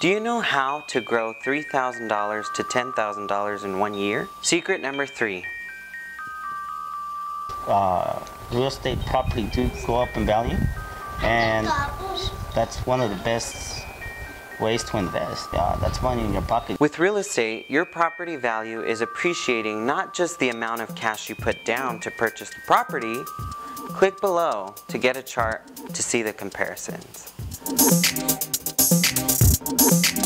Do you know how to grow $3,000 to $10,000 in 1 year? Secret number 3. Real estate property do go up in value, and that's one of the best ways to invest. That's money in your pocket. With real estate, your property value is appreciating not just the amount of cash you put down to purchase the property. Click below to get a chart to see the comparisons.